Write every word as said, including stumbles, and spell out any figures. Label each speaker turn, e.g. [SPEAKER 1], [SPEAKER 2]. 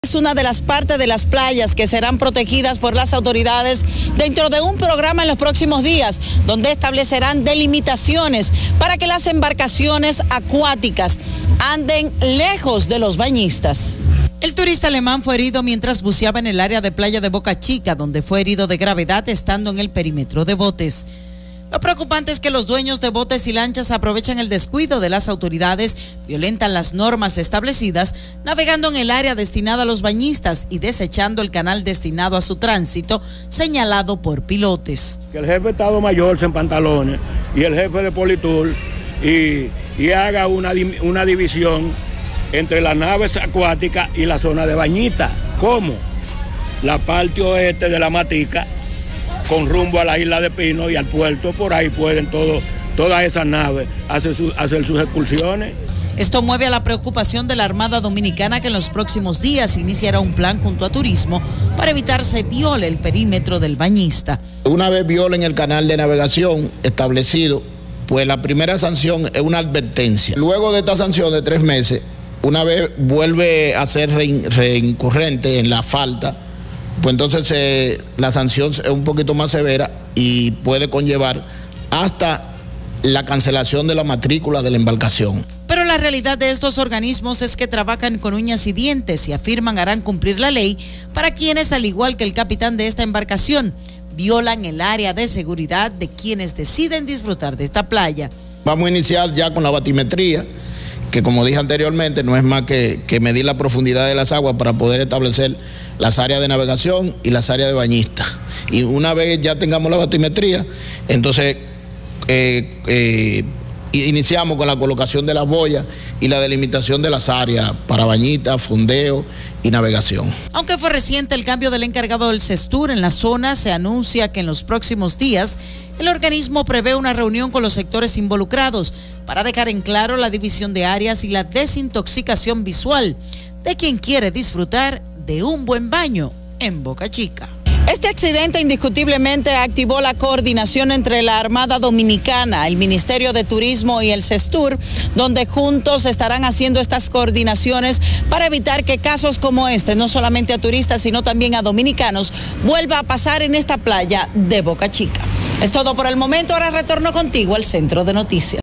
[SPEAKER 1] Es una de las partes de las playas que serán protegidas por las autoridades dentro de un programa en los próximos días, donde establecerán delimitaciones para que las embarcaciones acuáticas anden lejos de los bañistas. El turista alemán fue herido mientras buceaba en el área de playa de Boca Chica, donde fue herido de gravedad estando en el perímetro de botes. Lo preocupante es que los dueños de botes y lanchas aprovechan el descuido de las autoridades, violentan las normas establecidas, navegando en el área destinada a los bañistas y desechando el canal destinado a su tránsito, señalado por pilotes.
[SPEAKER 2] Que el jefe de Estado Mayor se empantalones y el jefe de Politur y, y haga una, una división entre las naves acuáticas y la zona de bañistas. ¿Cómo? La parte oeste de la Matica, con rumbo a la isla de Pino y al puerto, por ahí pueden todo, todas esas naves hacer, su, hacer sus excursiones.
[SPEAKER 1] Esto mueve a la preocupación de la Armada Dominicana, que en los próximos días iniciará un plan junto a Turismo para evitar se viole el perímetro del bañista.
[SPEAKER 3] Una vez violen el canal de navegación establecido, pues la primera sanción es una advertencia. Luego de esta sanción de tres meses, una vez vuelve a ser reincurrente en la falta, pues entonces eh, la sanción es un poquito más severa y puede conllevar hasta la cancelación de la matrícula de la embarcación.
[SPEAKER 1] Pero la realidad de estos organismos es que trabajan con uñas y dientes y afirman harán cumplir la ley para quienes, al igual que el capitán de esta embarcación, violan el área de seguridad de quienes deciden disfrutar de esta playa.
[SPEAKER 3] Vamos a iniciar ya con la batimetría, que como dije anteriormente, no es más que, que medir la profundidad de las aguas para poder establecer las áreas de navegación y las áreas de bañistas. Y una vez ya tengamos la batimetría, entonces eh, eh, iniciamos con la colocación de las boyas y la delimitación de las áreas para bañistas, fondeo y navegación.
[SPEAKER 1] Aunque fue reciente el cambio del encargado del CESTUR en la zona, se anuncia que en los próximos días el organismo prevé una reunión con los sectores involucrados para dejar en claro la división de áreas y la desintoxicación visual de quien quiere disfrutar de un buen baño en Boca Chica. Este accidente indiscutiblemente activó la coordinación entre la Armada Dominicana, el Ministerio de Turismo y el CESTUR, donde juntos estarán haciendo estas coordinaciones para evitar que casos como este, no solamente a turistas, sino también a dominicanos, vuelva a pasar en esta playa de Boca Chica. Es todo por el momento, ahora retorno contigo al Centro de Noticias.